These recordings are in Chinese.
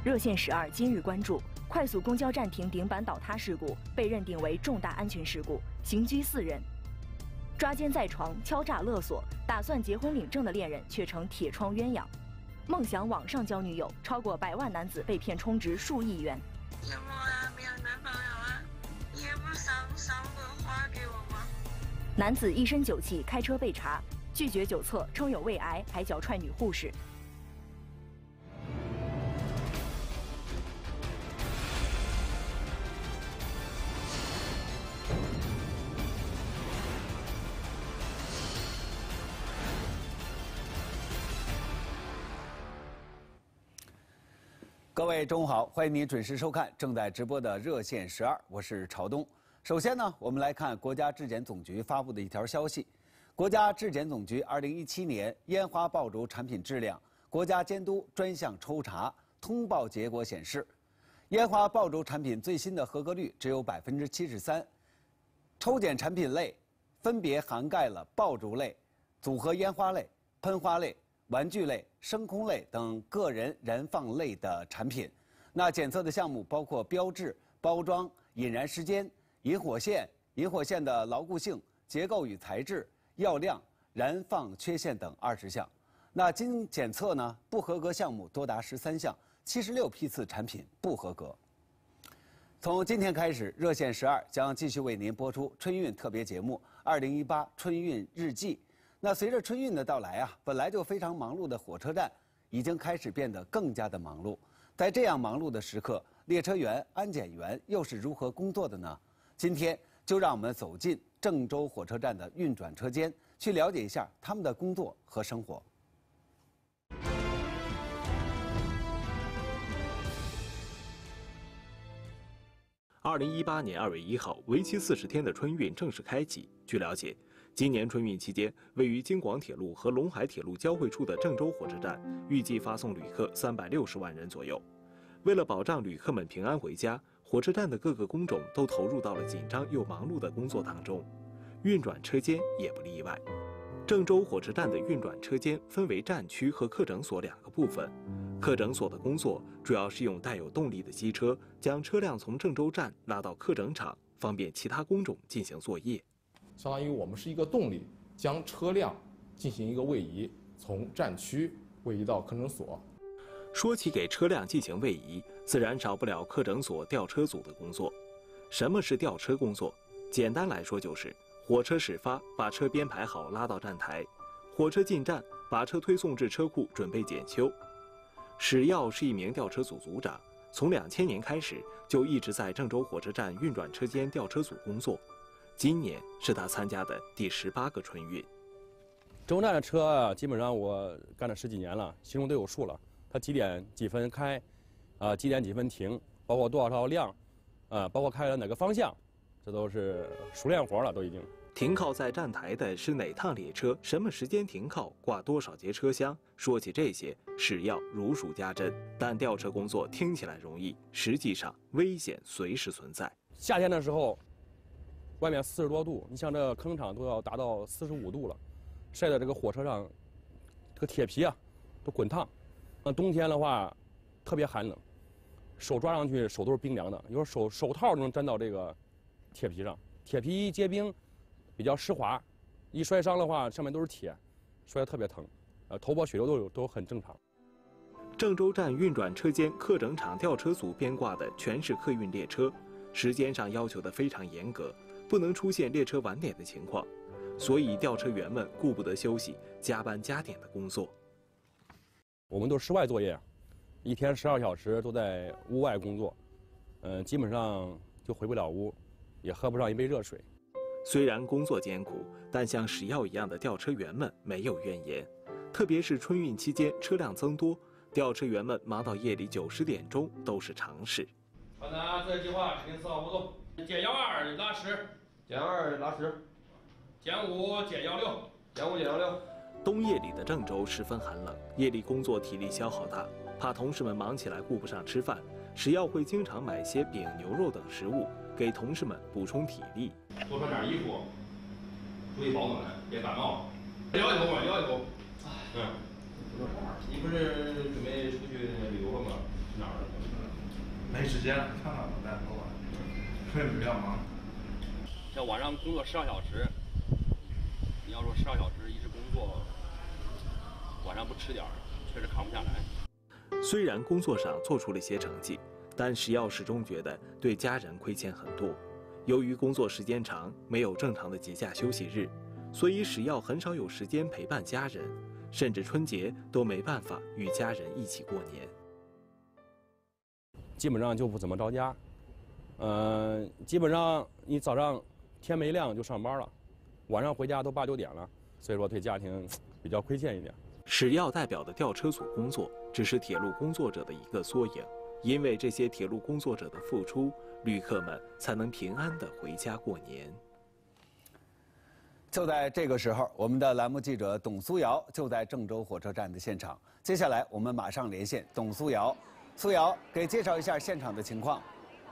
热线12今日关注：快速公交站亭顶板倒塌事故被认定为重大安全事故，刑拘4人。抓奸在床、敲诈勒索，打算结婚领证的恋人却成铁窗鸳鸯。梦想网上交女友，超过100万男子被骗充值数亿元。 有没啊？没有男朋友啊？你也不赏本花给我吗？ 男子一身酒气开车被查，拒绝酒测，称有胃癌，还脚踹女护士。 各位中午好，欢迎您准时收看正在直播的热线12，我是朝东。首先呢，我们来看国家质检总局发布的一条消息。国家质检总局2017年烟花爆竹产品质量国家监督专项抽查通报结果显示，烟花爆竹产品最新的合格率只有73%。抽检产品类分别涵盖了爆竹类、组合烟花类、喷花类、玩具类、升空类等个人燃放类的产品。那检测的项目包括标志、包装、引燃时间、引火线、引火线的牢固性、结构与材质、药量、燃放缺陷等20项。那经检测呢，不合格项目多达13项，76批次产品不合格。从今天开始，热线12将继续为您播出春运特别节目《2018春运日记》。那随着春运的到来啊，本来就非常忙碌的火车站，已经开始变得更加的忙碌。在这样忙碌的时刻，列车员、安检员又是如何工作的呢？今天就让我们走进郑州火车站的运转车间，去了解一下他们的工作和生活。 2018年2月1号，为期40天的春运正式开启。据了解，今年春运期间，位于京广铁路和陇海铁路交汇处的郑州火车站，预计发送旅客360万人左右。为了保障旅客们平安回家，火车站的各个工种都投入到了紧张又忙碌的工作当中，运转车间也不例外。郑州火车站的运转车间分为站区和客整所2个部分。客整所的工作主要是用带有动力的机车将车辆从郑州站拉到客整厂，方便其他工种进行作业。 相当于我们是一个动力，将车辆进行一个位移，从站区位移到客整所。 说起给车辆进行位移，自然少不了客整所吊车组的工作。什么是吊车工作？简单来说就是火车始发，把车编排好拉到站台；火车进站，把车推送至车库准备检修。史耀是一名吊车组组长，从2000年开始就一直在郑州火车站运转车间吊车组工作。今年是他参加的第18个春运。 郑州站的车啊，基本上我干了10几年了，心中都有数了。它几点几分开，几点几分停，包括多少套量，包括开了哪个方向，这都是熟练活了，都已经。 停靠在站台的是哪趟列车，什么时间停靠，挂多少节车厢，说起这些，史耀如数家珍。但吊车工作听起来容易，实际上危险随时存在。 夏天的时候，外面40多度，你像这坑场都要达到45度了，晒在这个火车上，这个铁皮啊都滚烫。那冬天的话，特别寒冷，手抓上去手都是冰凉的，有时候手套都能粘到这个铁皮上，铁皮一结冰，比较湿滑，一摔伤的话，上面都是铁，摔得特别疼，头破血流都很正常。 郑州站运转车间客整厂吊车组编挂的全是客运列车，时间上要求的非常严格，不能出现列车晚点的情况，所以吊车员们顾不得休息，加班加点的工作。 我们都是室外作业，一天12小时都在屋外工作，基本上就回不了屋，也喝不上一杯热水。 虽然工作艰苦，但像史耀一样的吊车员们没有怨言。特别是春运期间车辆增多，吊车员们忙到夜里9、10点钟都是常事。 好的啊，这计划执行4号活动：减1/2拉10， 减2拉10， 减5减16， 减5减16。 冬夜里的郑州十分寒冷，夜里工作体力消耗大，怕同事们忙起来顾不上吃饭，史耀会经常买些饼、牛肉等食物给同事们补充体力。 多穿点衣服，注意保暖，别感冒。聊一口吧，聊一口。你不是准备出去旅游了吗？去哪儿了？ 时间，看看吧，再说吧。车比较忙。 像晚上工作12小时，你要说12小时一直工作，晚上不吃点儿，确实扛不下来。 虽然工作上做出了些成绩，但石耀始终觉得对家人亏欠很多。由于工作时间长，没有正常的节假休息日，所以石耀很少有时间陪伴家人，甚至春节都没办法与家人一起过年。 基本上就不怎么着家，基本上你早上天没亮就上班了，晚上回家都8、9点了，所以说对家庭比较亏欠一点。 石耀代表的吊车组工作只是铁路工作者的一个缩影，因为这些铁路工作者的付出，旅客们才能平安地回家过年。 就在这个时候，我们的栏目记者董苏瑶就在郑州火车站的现场。接下来我们马上连线董苏瑶。苏瑶，给介绍一下现场的情况。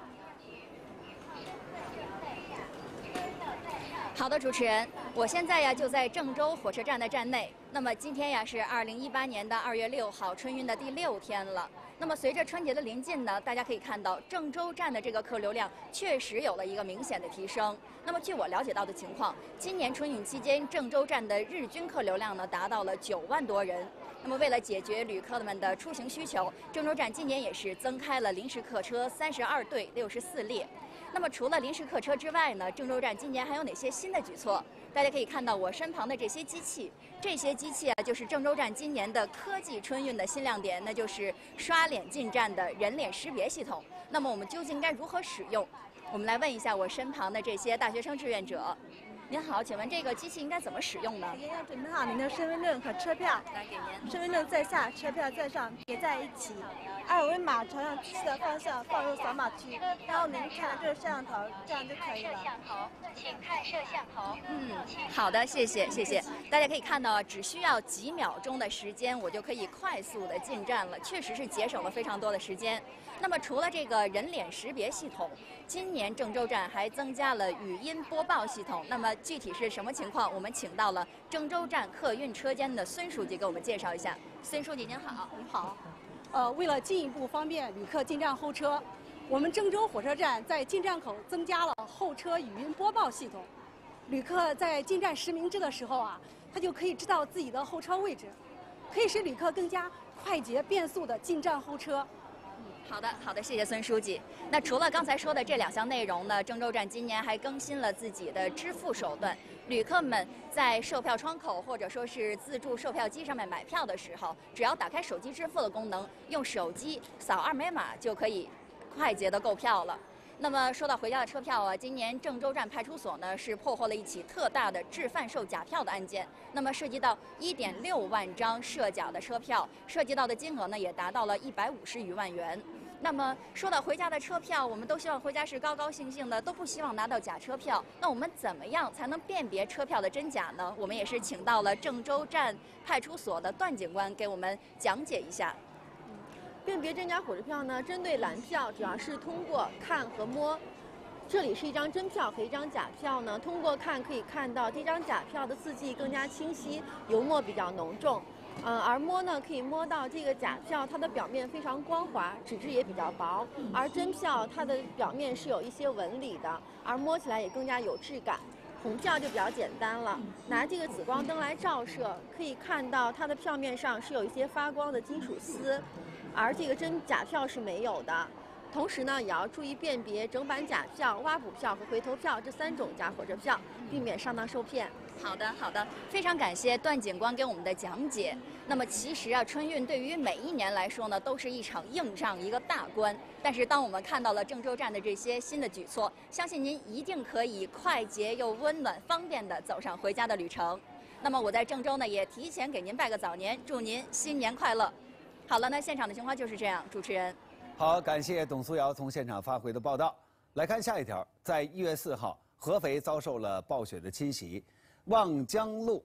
好的，主持人，我现在呀就在郑州火车站的站内。那么今天呀是2018年的2月6号，春运的第6天了。那么随着春节的临近呢，大家可以看到郑州站的这个客流量确实有了一个明显的提升。那么据我了解到的情况，今年春运期间郑州站的日均客流量呢达到了9万多人。那么为了解决旅客们的出行需求，郑州站今年也是增开了临时客车32对64列。那么除了临时客车之外呢，郑州站今年还有哪些新的举措？大家可以看到我身旁的这些机器，就是郑州站今年的科技春运的新亮点，那就是刷脸进站的人脸识别系统。那么我们究竟该如何使用？我们来问一下我身旁的这些大学生志愿者。您好，请问这个机器应该怎么使用呢？ 首先要准备好您的身份证和车票， 来给您。 身份证在下，车票在上，叠在一起。2维码朝向机器的方向放入扫码区，然后您看这个摄像头，这样就可以了。 摄像头，请看摄像头。好的，谢谢。大家可以看到，只需要几秒钟的时间，我就可以快速的进站了，确实是节省了非常多的时间。那么除了这个人脸识别系统，今年郑州站还增加了语音播报系统。那么具体是什么情况？我们请到了郑州站客运车间的孙书记给我们介绍一下。孙书记您好。 您好。为了进一步方便旅客进站候车，我们郑州火车站在进站口增加了候车语音播报系统。旅客在进站实名制的时候啊，他就可以知道自己的候车位置，可以使旅客更加快捷便速的进站候车。 好的，谢谢孙书记。那除了刚才说的这2项内容呢，郑州站今年还更新了自己的支付手段。旅客们在售票窗口或者说是自助售票机上面买票的时候，只要打开手机支付的功能，用手机扫2维码就可以快捷的购票了。那么说到回家的车票啊，今年郑州站派出所呢是破获了一起特大的制贩售假票的案件。那么涉及到1.6万张涉假的车票，涉及到的金额呢也达到了150余万元。那么说到回家的车票，我们都希望回家是高高兴兴的，都不希望拿到假车票。那我们怎么样才能辨别车票的真假呢？我们也是请到了郑州站派出所的段警官给我们讲解一下。 辨别真假火车票呢，针对蓝票主要是通过看和摸。这里是一张真票和一张假票呢，通过看可以看到这张假票的字迹更加清晰，油墨比较浓重。而摸呢，可以摸到这个假票，它的表面非常光滑，纸质也比较薄；而真票它的表面是有一些纹理的，而摸起来也更加有质感。红票就比较简单了，拿这个紫光灯来照射，可以看到它的票面上是有一些发光的金属丝，而这个真假票是没有的。同时呢，也要注意辨别整版假票、挖补票和回头票这3种假火车票，避免上当受骗。 好的，非常感谢段警官给我们的讲解。那么其实啊，春运对于每一年来说呢，都是一场硬仗，一个大关。但是当我们看到了郑州站的这些新的举措，相信您一定可以快捷又温暖、方便地走上回家的旅程。那么我在郑州呢，也提前给您拜个早年，祝您新年快乐。好了，那现场的情况就是这样，主持人。 好，感谢董苏瑶从现场发回的报道。来看下一条，在1月4号，合肥遭受了暴雪的侵袭，望江路，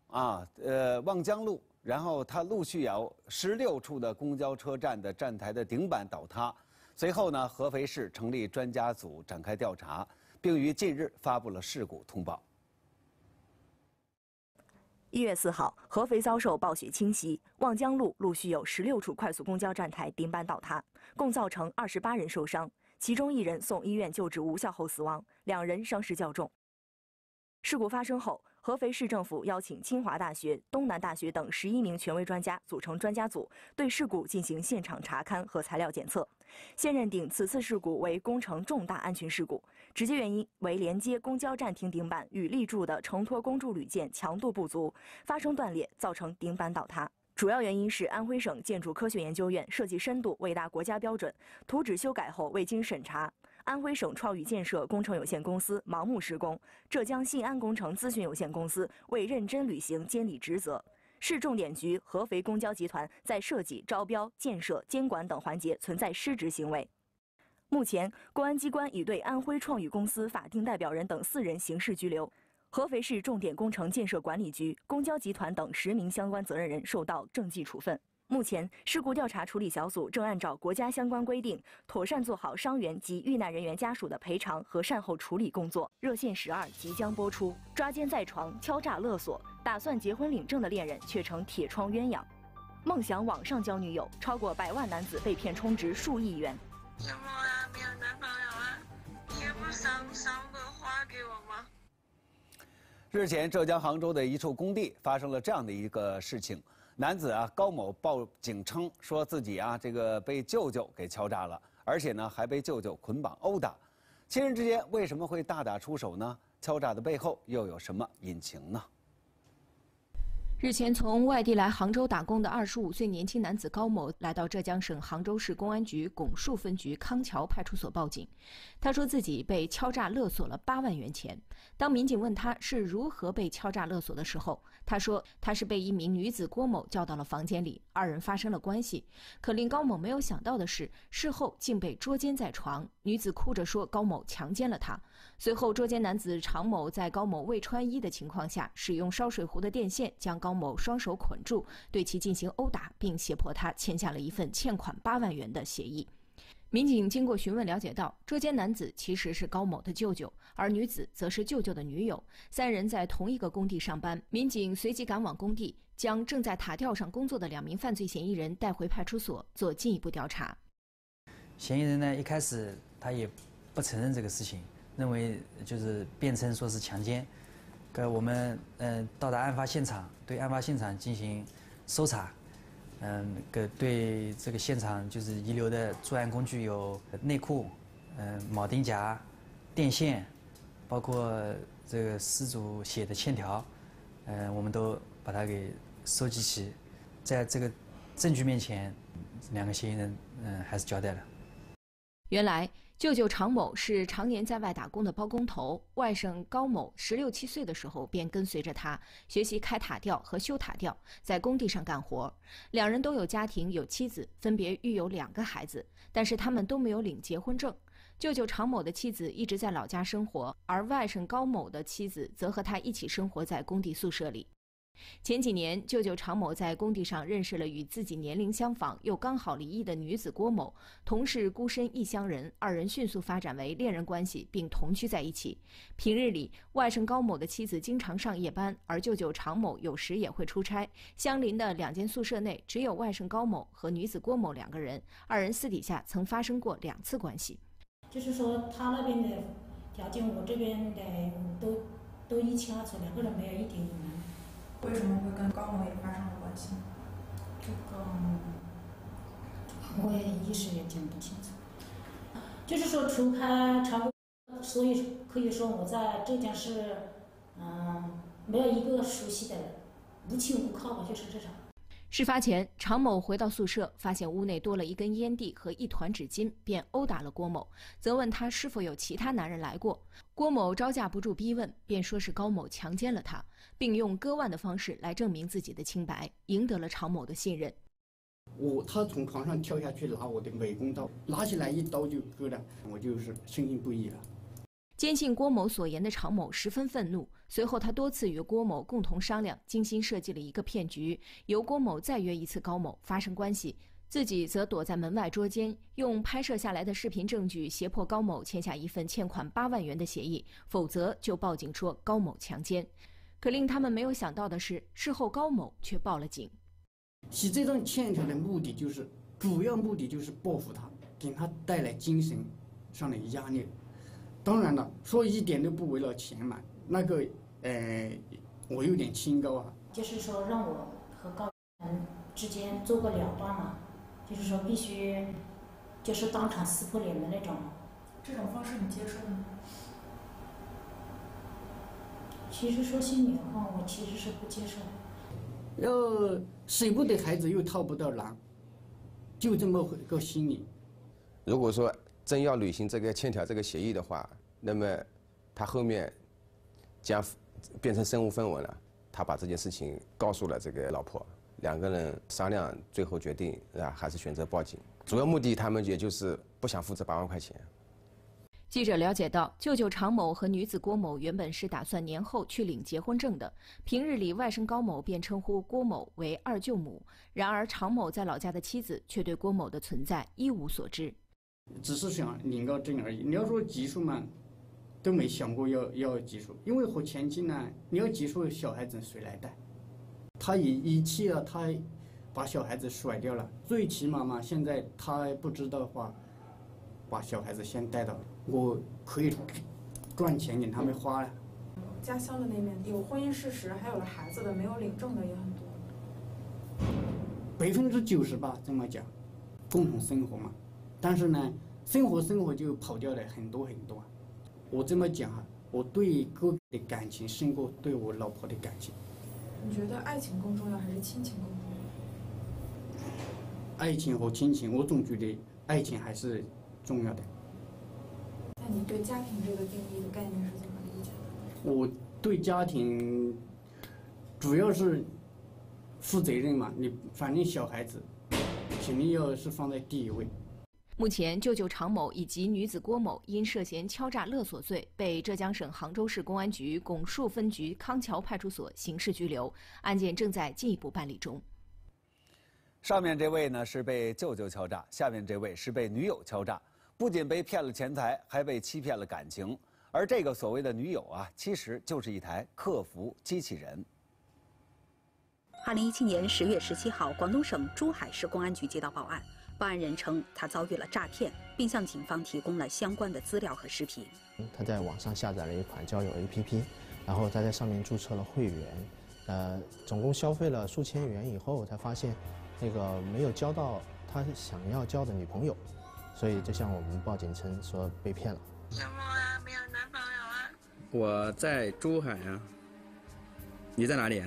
然后它陆续有16处的公交车站的站台的顶板倒塌。随后呢，合肥市成立专家组展开调查，并于近日发布了事故通报。 1月4号，合肥遭受暴雪侵袭，望江路陆续有16处快速公交站台顶板倒塌，共造成28人受伤，其中1人送医院救治无效后死亡，2人伤势较重。事故发生后，合肥市政府邀请清华大学、东南大学等11名权威专家组成专家组，对事故进行现场查勘和材料检测。现认定此次事故为工程重大安全事故，直接原因为连接公交站亭顶板与立柱的承托公柱铝件强度不足，发生断裂，造成顶板倒塌。主要原因是安徽省建筑科学研究院设计深度未达国家标准，图纸修改后未经审查。安徽省创宇建设工程有限公司盲目施工，浙江信安工程咨询有限公司未认真履行监理职责。市重点局合肥公交集团在设计、招标、建设、监管等环节存在失职行为。目前，公安机关已对安徽创宇公司法定代表人等4人刑事拘留。合肥市重点工程建设管理局、公交集团等10名相关责任人受到政纪处分。目前，事故调查处理小组正按照国家相关规定，妥善做好伤员及遇难人员家属的赔偿和善后处理工作。热线12即将播出，抓奸在床、敲诈勒索，打算结婚领证的恋人却成铁窗鸳鸯。梦想网上交女友，超过100万男子被骗充值数亿元。 有没有啊？没有男朋友啊？你也不300花给我吗？ 日前，浙江杭州的一处工地发生了这样的一个事情。男子高某报警称说自己这个被舅舅给敲诈了，而且呢还被舅舅捆绑殴打。亲人之间为什么会大打出手呢？敲诈的背后又有什么隐情呢？ 日前，从外地来杭州打工的25岁年轻男子高某来到浙江省杭州市公安局拱墅分局康桥派出所报警。他说自己被敲诈勒索了8万元钱。当民警问他是如何被敲诈勒索的时候，他说他是被一名女子郭某叫到了房间里，2人发生了关系。可令高某没有想到的是，事后竟被捉奸在床。女子哭着说高某强奸了她。随后，捉奸男子常某在高某未穿衣的情况下，使用烧水壶的电线将高某双手捆住，对其进行殴打，并胁迫他签下了一份欠款8万元的协议。民警经过询问了解到，捉奸男子其实是高某的舅舅，而女子则是舅舅的女友，3人在同一个工地上班。民警随即赶往工地，将正在塔吊上工作的2名犯罪嫌疑人带回派出所做进一步调查。 嫌疑人呢，一开始他也不承认这个事情，认为就是辩称说是强奸。我们到达案发现场，对案发现场进行搜查。对这个现场就是遗留的作案工具有内裤、铆钉夹、电线，包括这个失主写的欠条，我们都把它给收集齐。在这个证据面前，2个嫌疑人还是交代了。 原来，舅舅常某是常年在外打工的包工头，外甥高某16、17岁的时候便跟随着他学习开塔吊和修塔吊，在工地上干活。2人都有家庭，有妻子，分别育有2个孩子，但是他们都没有领结婚证。舅舅常某的妻子一直在老家生活，而外甥高某的妻子则和他一起生活在工地宿舍里。前几年，舅舅常某在工地上认识了与自己年龄相仿又刚好离异的女子郭某，同是孤身异乡人，2人迅速发展为恋人关系，并同居在一起。平日里，外甥高某的妻子经常上夜班，而舅舅常某有时也会出差。相邻的2间宿舍内只有外甥高某和女子郭某2个人，2人私底下曾发生过2次关系。 就是说，他那边的条件，我这边的都一清二楚，2个人没有一点隐瞒。 为什么会跟高某也发生了关系？ 这个我也一时也讲不清楚。就是说除开常规，所以可以说我在浙江市，没有一个熟悉的人，无亲无靠吧，就是这种。 事发前，常某回到宿舍，发现屋内多了一根烟蒂和一团纸巾，便殴打了郭某，责问他是否有其他男人来过。郭某招架不住逼问，便说是高某强奸了他，并用割腕的方式来证明自己的清白，赢得了常某的信任。 他从床上跳下去拿我的美工刀，拿起来一刀就割了，我就是深信不疑了。 坚信郭某所言的常某十分愤怒，随后他多次与郭某共同商量，精心设计了一个骗局，由郭某再约一次高某发生关系，自己则躲在门外捉奸，用拍摄下来的视频证据胁迫高某签下一份欠款8万元的协议，否则就报警说高某强奸。 可令他们没有想到的是，事后高某却报了警。 写这张欠条的目的就是，主要目的就是报复他，给他带来精神上的压力。当然了，说一点都不为了钱嘛，那个我有点清高啊。 就是说让我和高人之间做个了断嘛，就是说必须就是当场撕破脸的那种。 这种方式你接受吗？ 其实说心里话，我其实是不接受。 舍不得孩子又套不到狼，就这么个心理。 如果说真要履行这个欠条这个协议的话，那么他后面将变成身无分文了。他把这件事情告诉了这个老婆，两个人商量，最后决定还是选择报警。主要目的他们也就是不想付这8万块钱。 记者了解到，舅舅常某和女子郭某原本是打算年后去领结婚证的，平日里外甥高某便称呼郭某为二舅母。然而常某在老家的妻子却对郭某的存在一无所知， 只是想领个证而已。你要说激素嘛，都没想过要激素，因为和前妻呢，你要激素小孩子谁来带？他遗弃了，他把小孩子甩掉了，最起码嘛，现在他不知道的话，把小孩子先带到，我可以赚钱给他们花了。 家乡的那边有婚姻事实，还有了孩子的，没有领证的也很多。 90%吧，这么讲，共同生活嘛。但是呢，生活就跑掉了很多很多。我这么讲啊，我对哥哥的感情胜过对我老婆的感情。 你觉得爱情更重要还是亲情更重要？ 爱情和亲情，我总觉得爱情还是重要的。 那你对家庭这个定义的概念是怎么理解的？ 我对家庭主要是负责任嘛，你反正小孩子肯定要是放在第一位。 目前，舅舅常某以及女子郭某因涉嫌敲诈勒索罪，被浙江省杭州市公安局拱墅分局康桥派出所刑事拘留，案件正在进一步办理中。 上面这位呢是被舅舅敲诈，下面这位是被女友敲诈，不仅被骗了钱财，还被欺骗了感情。而这个所谓的女友啊，其实就是一台客服机器人。 2017年10月17号，广东省珠海市公安局接到报案。报案人称，他遭遇了诈骗，并向警方提供了相关的资料和视频。 他在网上下载了一款交友 APP， 然后他在上面注册了会员，总共消费了数千元以后，才发现那个没有交到他想要交的女朋友，所以就向我们报警称说被骗了。 怎么啊？没有男朋友啊？ 我在珠海啊。你在哪里啊？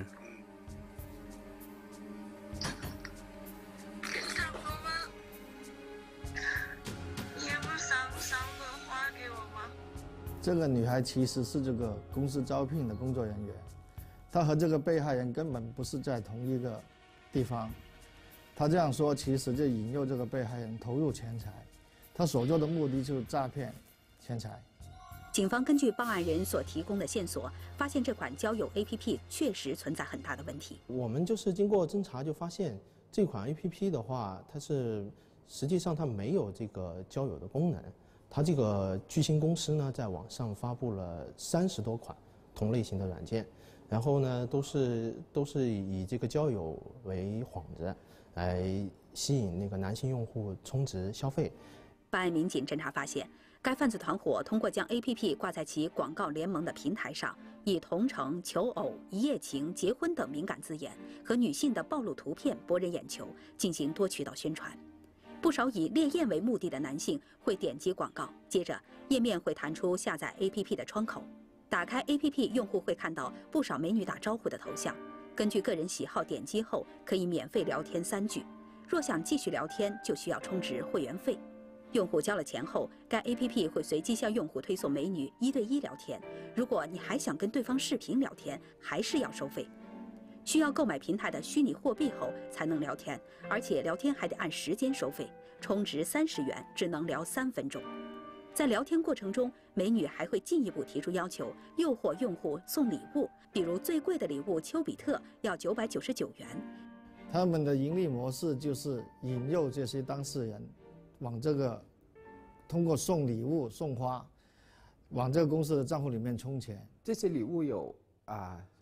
这个女孩其实是这个公司招聘的工作人员，她和这个被害人根本不是在同一个地方。她这样说，其实就引诱这个被害人投入钱财，她所做的目的就是诈骗钱财。 警方根据报案人所提供的线索，发现这款交友 APP 确实存在很大的问题。 我们就是经过侦查就发现，这款 APP 的话，它实际上它没有这个交友的功能。它这个巨星公司呢，在网上发布了30多款同类型的软件，然后呢，都是以这个交友为幌子，来吸引那个男性用户充值消费。 办案民警侦查发现，该贩子团伙通过将 APP 挂在其广告联盟的平台上，以同城、求偶、一夜情、结婚等敏感字眼和女性的暴露图片博人眼球，进行多渠道宣传。不少以猎艳为目的的男性会点击广告，接着页面会弹出下载 APP 的窗口。打开 APP， 用户会看到不少美女打招呼的头像。根据个人喜好点击后，可以免费聊天3句。若想继续聊天，就需要充值会员费。用户交了钱后，该 APP 会随机向用户推送美女1对1聊天。如果你还想跟对方视频聊天，还是要收费。需要购买平台的虚拟货币后才能聊天，而且聊天还得按时间收费，充值30元只能聊3分钟。在聊天过程中，美女还会进一步提出要求，诱惑用户送礼物，比如最贵的礼物丘比特要999元。 他们的盈利模式就是引诱这些当事人往这个通过送礼物、送花，往这个公司的账户里面充钱。 这些礼物有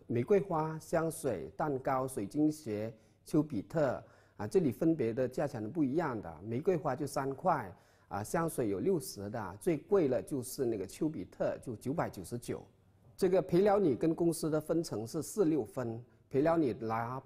玫瑰花、香水、蛋糕、水晶鞋、丘比特啊，这里分别的价钱都不一样的。玫瑰花就3块啊，香水有60的，最贵了就是那个丘比特，就999。这个陪聊你跟公司的分成是46分，陪聊你拿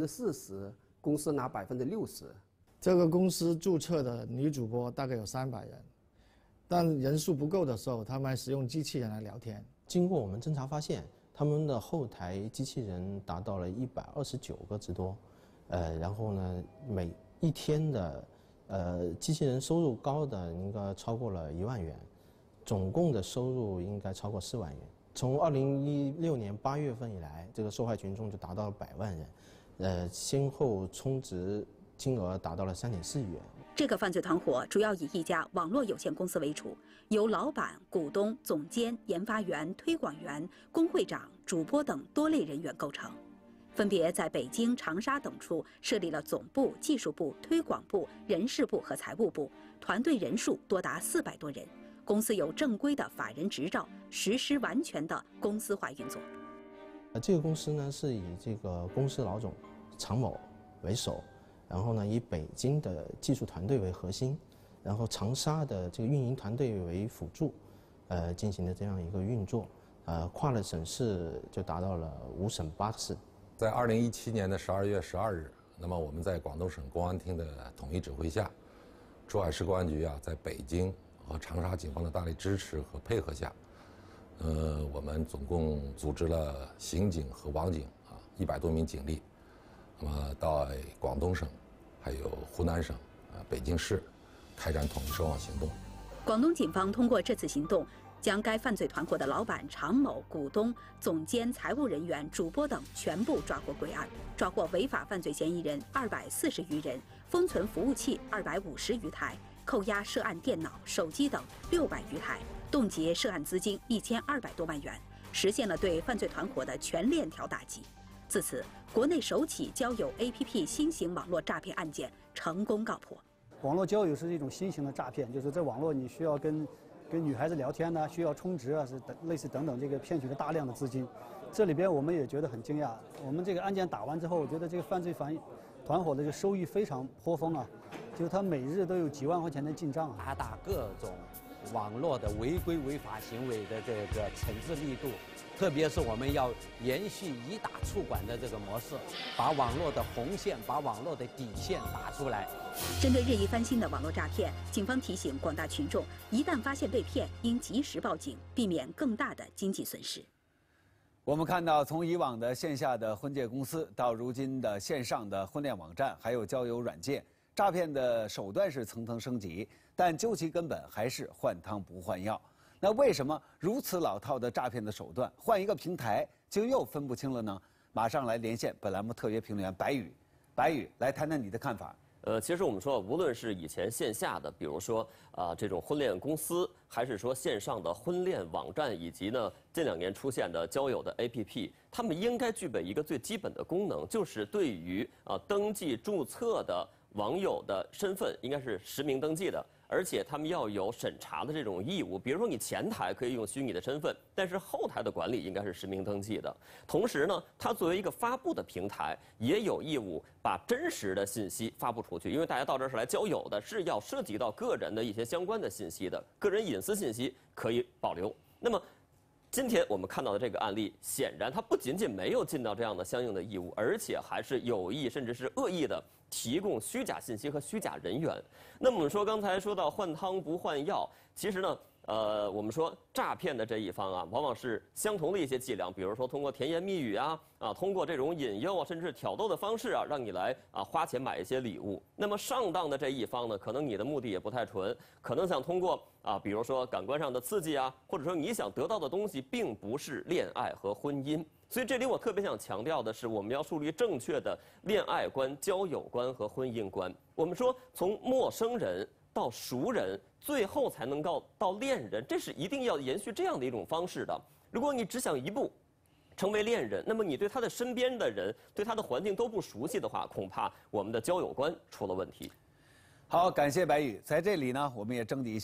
40%，公司拿60%。 这个公司注册的女主播大概有300人，但人数不够的时候，他们还使用机器人来聊天。 经过我们侦查发现，他们的后台机器人达到了129个之多，然后呢，每一天的机器人收入高的应该超过了1万元，总共的收入应该超过4万元。从2016年8月份以来，这个受害群众就达到了100万人，先后充值金额达到了3.4亿元。 这个犯罪团伙主要以一家网络有限公司为主，由老板、股东、总监、研发员、推广员、工会长、主播等多类人员构成，分别在北京、长沙等处设立了总部、技术部、推广部、人事部和财务部，团队人数多达400多人。公司有正规的法人执照，实施完全的公司化运作。 这个公司呢是以这个公司老总常某为首，然后呢以北京的技术团队为核心，然后长沙的这个运营团队为辅助，进行的这样一个运作，跨了省市就达到了5省8市。 在2017年的12月12日，那么我们在广东省公安厅的统一指挥下，珠海市公安局啊在北京和长沙警方的大力支持和配合下，我们总共组织了刑警和网警啊100多名警力，那么到广东省、还有湖南省、北京市开展统一收网行动。 广东警方通过这次行动，将该犯罪团伙的老板常某、股东、总监、财务人员、主播等全部抓获归案，抓获违法犯罪嫌疑人240余人，封存服务器250余台。扣押涉案电脑、手机等600余台，冻结涉案资金1200多万元，实现了对犯罪团伙的全链条打击。自此，国内首起交友 APP 新型网络诈骗案件成功告破。 网络交友是一种新型的诈骗，就是在网络你需要跟女孩子聊天呢，需要充值啊，是类似等等，这个骗取了大量的资金。这里边我们也觉得很惊讶，我们这个案件打完之后，我觉得这个犯罪团伙的这个收益非常颇丰啊。就是他每日都有几万块钱的进账， 加大各种网络的违规违法行为的这个惩治力度，特别是我们要延续以打促管的这个模式，把网络的红线、把网络的底线打出来。 针对日益翻新的网络诈骗，警方提醒广大群众，一旦发现被骗，应及时报警，避免更大的经济损失。 我们看到，从以往的线下的婚介公司，到如今的线上的婚恋网站，还有交友软件。诈骗的手段是层层升级，但究其根本还是换汤不换药。那为什么如此老套的诈骗的手段，换一个平台就又分不清了呢？马上来连线本栏目特约评论员白宇，白宇来谈谈你的看法。 其实我们说，无论是以前线下的，比如说这种婚恋公司，还是说线上的婚恋网站，以及呢近2年出现的交友的 APP， 他们应该具备一个最基本的功能，就是对于登记注册的网友的身份应该是实名登记的，而且他们要有审查的这种义务。比如说你前台可以用虚拟的身份，但是后台的管理应该是实名登记的。同时呢，它作为一个发布的平台，也有义务把真实的信息发布出去，因为大家到这儿是来交友的，是要涉及到个人的一些相关的信息的，个人隐私信息可以保留。那么今天我们看到的这个案例，显然它不仅仅没有尽到这样的相应的义务，而且还是有意甚至是恶意的提供虚假信息和虚假人员。那么我们说刚才说到换汤不换药，其实呢，我们说诈骗的这一方啊，往往是相同的一些伎俩，比如说通过甜言蜜语啊，通过这种引诱啊，甚至挑逗的方式啊，让你来花钱买一些礼物。那么上当的这一方呢，可能你的目的也不太纯，可能想通过比如说感官上的刺激啊，或者说你想得到的东西并不是恋爱和婚姻。所以这里我特别想强调的是，我们要树立正确的恋爱观、交友观和婚姻观。我们说从陌生人到熟人，最后才能够到恋人，这是一定要延续这样的一种方式的。如果你只想一步成为恋人，那么你对他的身边的人、对他的环境都不熟悉的话，恐怕我们的交友观出了问题。 好，感谢白宇。在这里呢，我们也征集一下，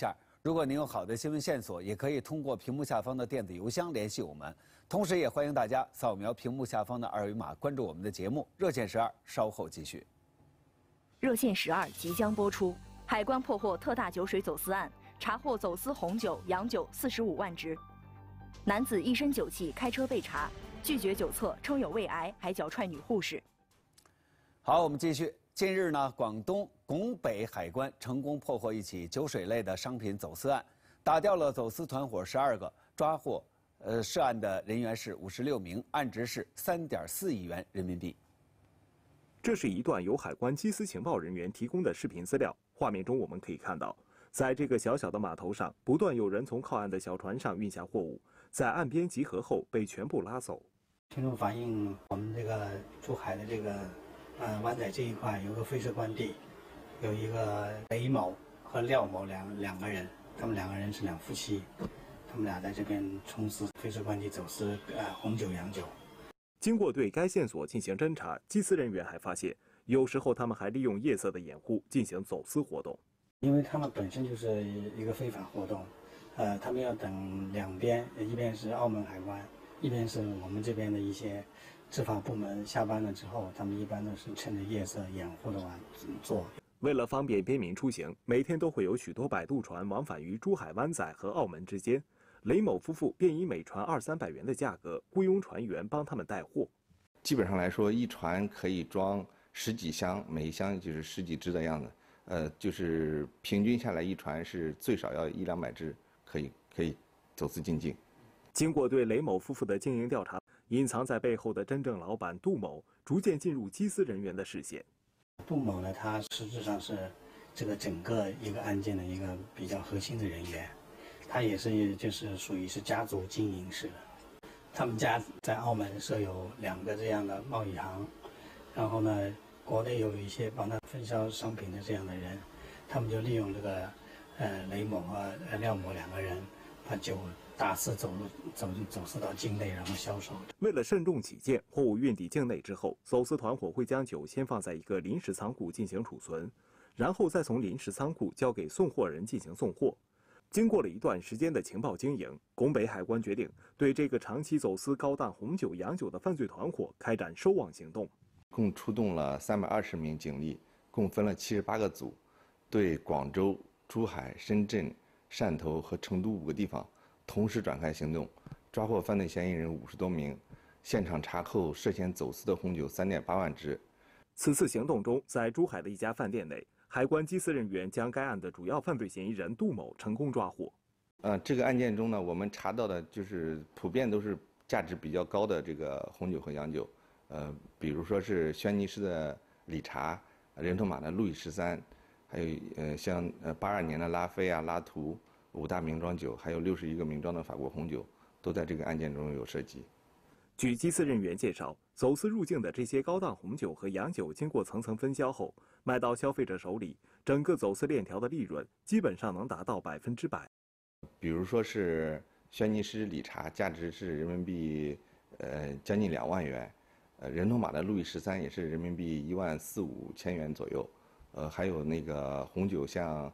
如果您有好的新闻线索，也可以通过屏幕下方的电子邮箱联系我们。同时，也欢迎大家扫描屏幕下方的2维码关注我们的节目。热线12稍后继续。 热线12即将播出。海关破获特大酒水走私案，查获走私红酒、洋酒45万支。男子一身酒气开车被查，拒绝酒测，称有胃癌，还脚踹女护士。 好，我们继续。近日呢，广东拱北海关成功破获一起酒水类的商品走私案，打掉了走私团伙12个，抓获涉案的人员是56名，案值是3.4亿元人民币。 这是一段由海关缉私情报人员提供的视频资料。画面中我们可以看到，在这个小小的码头上，不断有人从靠岸的小船上运下货物，在岸边集合后被全部拉走。 听众反映，我们这个珠海的这个湾仔这一块有个灰色关地，有一个雷某和廖某两个人，他们2个人是2夫妻，他们俩在这边从事灰色关地走私红酒、洋酒。 经过对该线索进行侦查，缉私人员还发现，有时候他们还利用夜色的掩护进行走私活动。 因为他们本身就是一个非法活动，他们要等两边，一边是澳门海关，一边是我们这边的一些执法部门下班了之后，他们一般都是趁着夜色掩护的做。 为了方便边民出行，每天都会有许多摆渡船往返于珠海湾仔和澳门之间。雷某夫妇便以每船200-300元的价格雇佣船员帮他们带货。 基本上来说，一船可以装10几箱，每一箱就是10几只的样子。就是平均下来，一船是最少要100-200只，可以走私进境。 经过对雷某夫妇的经营调查，隐藏在背后的真正老板杜某逐渐进入缉私人员的视线。 杜某呢，他实质上是这个整个一个案件的一个比较核心的人员，他也是就是属于是家族经营式的。他们家在澳门设有2个这样的贸易行，然后呢，国内有一些帮他分销商品的这样的人，他们就利用这个雷某和廖某2个人，把酒大肆走私到境内，然后销售。 为了慎重起见，货物运抵境内之后，走私团伙会将酒先放在一个临时仓库进行储存，然后再从临时仓库交给送货人进行送货。经过了一段时间的情报经营，拱北海关决定对这个长期走私高档红酒、洋酒的犯罪团伙开展收网行动。 共出动了320名警力，共分了78个组，对广州、珠海、深圳、汕头和成都5个地方同时展开行动，抓获犯罪嫌疑人50多名，现场查扣涉嫌走私的红酒3.8万支。 此次行动中，在珠海的一家饭店内，海关缉私人员将该案的主要犯罪嫌疑人杜某成功抓获。 这个案件中呢，我们查到的就是普遍都是价值比较高的这个红酒和洋酒，比如说是轩尼诗的理查、人头马的路易13，还有像82年的拉菲啊、拉图5大名庄酒，还有61个名庄的法国红酒，都在这个案件中有涉及。 据缉私人员介绍，走私入境的这些高档红酒和洋酒经过层层分销后，卖到消费者手里，整个走私链条的利润基本上能达到100%。 比如说是轩尼诗理查，价值是人民币将近2万元，人头马的路易13也是人民币1.4-5千元左右，还有那个红酒像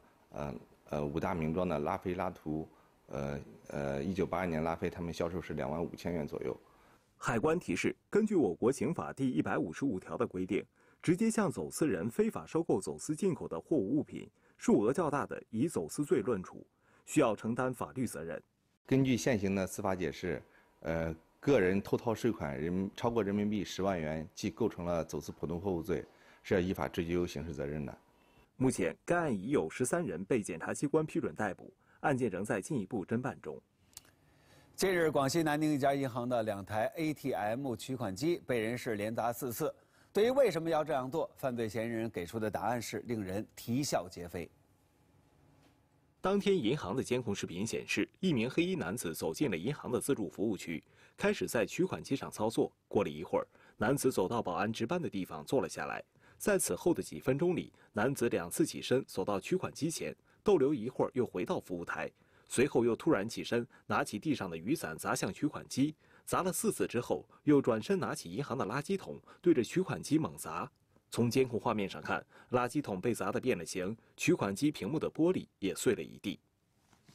5大名庄的拉菲、拉图，1982年拉菲他们销售是2.5千元左右。 海关提示，根据我国刑法第155条的规定，直接向走私人非法收购走私进口的货物物品，数额较大的以走私罪论处，需要承担法律责任。 根据现行的司法解释，个人偷逃税款超过人民币10万元，即构成了走私普通货物罪，是要依法追究刑事责任的。 目前，该案已有13人被检察机关批准逮捕，案件仍在进一步侦办中。 近日，广西南宁一家银行的2台 ATM 取款机被人是连砸4次。对于为什么要这样做，犯罪嫌疑人给出的答案是令人啼笑皆非。 当天，银行的监控视频显示，一名黑衣男子走进了银行的自助服务区，开始在取款机上操作。过了一会儿，男子走到保安值班的地方坐了下来。在此后的几分钟里，男子2次起身走到取款机前，逗留一会儿，又回到服务台。随后又突然起身，拿起地上的雨伞砸向取款机，砸了4次之后，又转身拿起银行的垃圾桶，对着取款机猛砸。从监控画面上看，垃圾桶被砸得变了形，取款机屏幕的玻璃也碎了一地。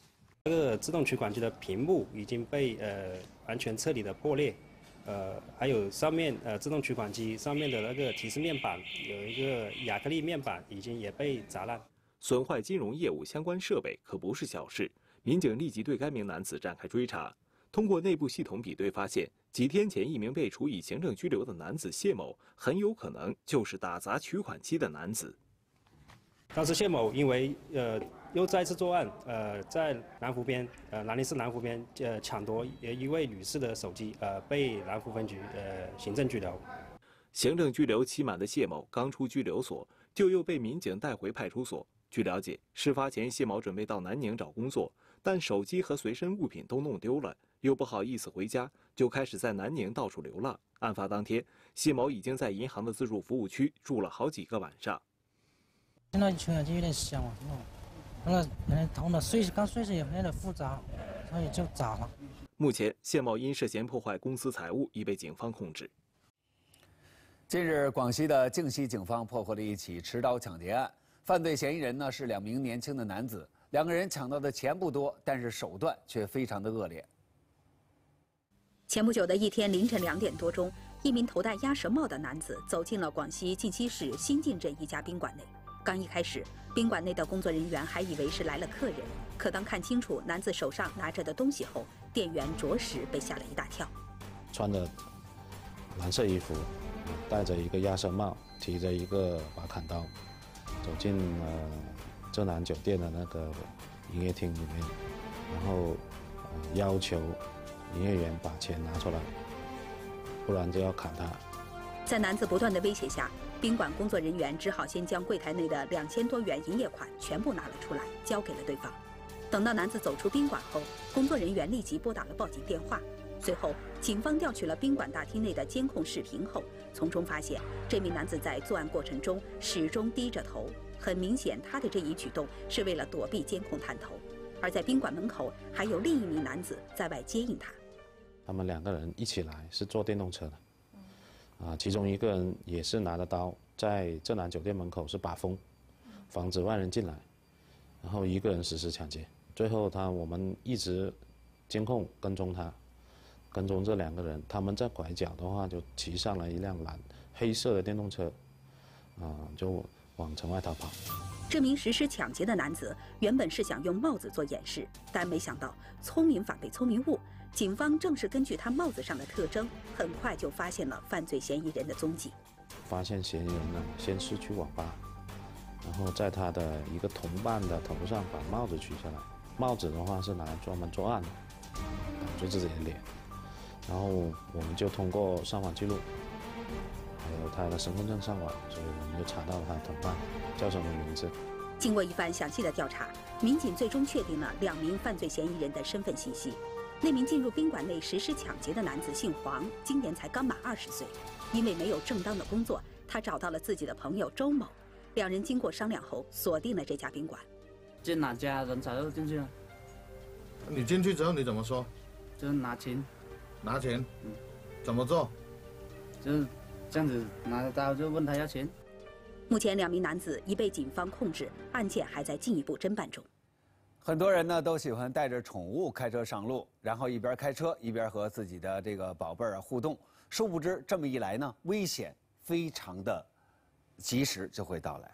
这个自动取款机的屏幕已经被完全彻底的破裂，还有上面自动取款机上面的那个提示面板有一个亚克力面板也被砸烂。 损坏金融业务相关设备可不是小事，民警立即对该名男子展开追查。通过内部系统比对发现，几天前一名被处以行政拘留的男子谢某，很有可能就是打砸取款机的男子。 当时谢某因为又再次作案，在南宁市南湖边抢夺一位女士的手机，被南湖分局行政拘留。 行政拘留期满的谢某刚出拘留所，就又被民警带回派出所。据了解，事发前谢某准备到南宁找工作，但手机和随身物品都弄丢了，又不好意思回家，就开始在南宁到处流浪。案发当天，谢某已经在银行的自助服务区住了好几个晚上。 听到球眼就有点香嘛，那头呢刚睡时也有点复杂，所以就砸了。 目前，谢某因涉嫌破坏公司财物已被警方控制。 近日，广西的靖西警方破获了一起持刀抢劫案，犯罪嫌疑人呢是2名年轻的男子，两个人抢到的钱不多，但是手段却非常的恶劣。 前不久的一天凌晨2点多钟，一名头戴鸭舌帽的男子走进了广西靖西市新进镇一家宾馆内。刚一开始，宾馆内的工作人员还以为是来了客人，可当看清楚男子手上拿着的东西后，店员着实被吓了一大跳。 穿着蓝色衣服，戴着一个鸭舌帽，提着一个把砍刀，走进浙南酒店的那个营业厅里面，然后要求营业员把钱拿出来，不然就要砍他。 在男子不断的威胁下，宾馆工作人员只好先将柜台内的2000多元营业款全部拿了出来，交给了对方。等到男子走出宾馆后，工作人员立即拨打了报警电话。随后，警方调取了宾馆大厅内的监控视频后，从中发现这名男子在作案过程中始终低着头，很明显他的这一举动是为了躲避监控探头。而在宾馆门口还有另一名男子在外接应他。 他们2个人一起来是坐电动车的。其中一个人也是拿着刀，在浙南酒店门口是把风，防止外人进来，然后一个人实施抢劫。最后我们一直监控跟踪他，跟踪这2个人，他们在拐角的话就骑上了一辆黑色的电动车，就往城外逃跑。 这名实施抢劫的男子原本是想用帽子做掩饰，但没想到聪明反被聪明误。警方正是根据他帽子上的特征，很快就发现了犯罪嫌疑人的踪迹。 发现嫌疑人呢，先是去网吧，然后在他的一个同伴的头上把帽子取下来。帽子的话是拿来专门作案的，挡住自己的脸。然后我们就通过上网记录，还有他的身份证上网，所以我们就查到了他的同伴叫什么名字。 经过一番详细的调查，民警最终确定了2名犯罪嫌疑人的身份信息。那名进入宾馆内实施抢劫的男子姓黄，今年才刚满20岁。因为没有正当的工作，他找到了自己的朋友周某，两人经过商量后锁定了这家宾馆。 进哪家人才就进去了。 你进去之后你怎么说？ 就是拿钱。 拿钱？怎么做？ 就是这样子，拿着刀就问他要钱。 目前2名男子已被警方控制，案件还在进一步侦办中。 很多人呢都喜欢带着宠物开车上路，然后一边开车一边和自己的这个宝贝儿互动。殊不知这么一来呢，危险非常的及时就会到来。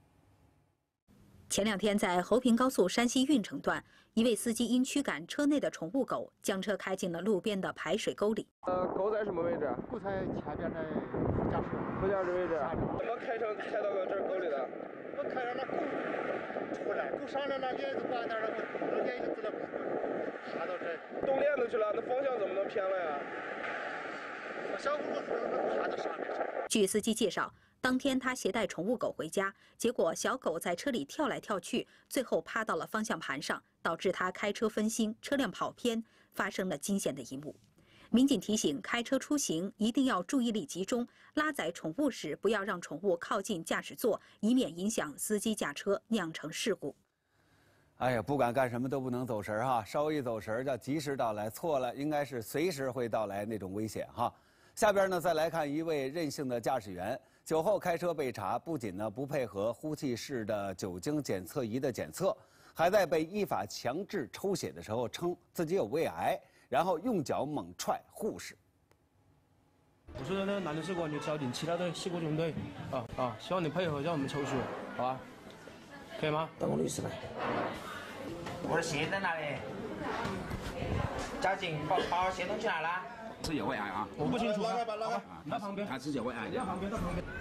前2天在侯平高速山西运城段，一位司机因驱赶车内的宠物狗，将车开进了路边的排水沟里。 狗在什么位置？ 狗在前边的副驾驶位置。怎么开车开到这沟里的？ 我看着那狗出来，狗上来了，链子挂那儿，我链子了，爬到这。 动链子去了，那方向怎么能偏了呀？ 小狗爬到上面去。 据司机介绍，当天他携带宠物狗回家，结果小狗在车里跳来跳去，最后趴到了方向盘上，导致他开车分心，车辆跑偏，发生了惊险的一幕。民警提醒，开车出行一定要注意力集中，拉载宠物时不要让宠物靠近驾驶座，以免影响司机驾车，酿成事故。 哎呀，不管干什么都不能走神哈，稍微一走神叫及时到来，错了应该是随时会到来那种危险哈。下边呢，再来看一位任性的驾驶员，酒后开车被查，不仅呢不配合呼气式的酒精检测仪的检测， 还在被依法强制抽血的时候称自己有胃癌，然后用脚猛踹护士。 我说的那个男的是我，你交警其他的西部中队希望你配合让我们抽血，好吧？可以吗？ 等我律师来。我的鞋在哪里？交警把我鞋弄去哪了？ 是有胃癌啊！ 我不清楚。到旁边。 他是有胃癌。 到旁边，到旁边。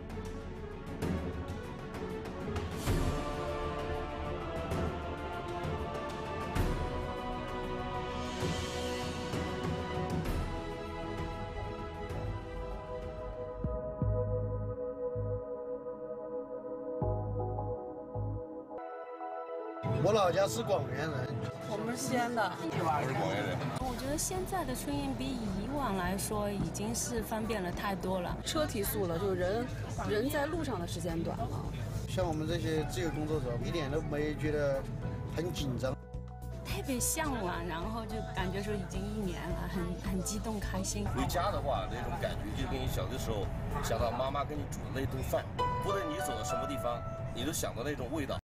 我老家是广元人， 我们是西安的。 我是广元人。 我觉得现在的春运比以往来说已经是方便了太多了， 车提速了，就人在路上的时间短了。 像我们这些自由工作者，一点都没觉得很紧张， 特别向往，然后就感觉说已经1年了，很激动开心。 回家的话，那种感觉就跟你小的时候想到妈妈给你煮的那顿饭，不论你走到什么地方，你都想到那种味道。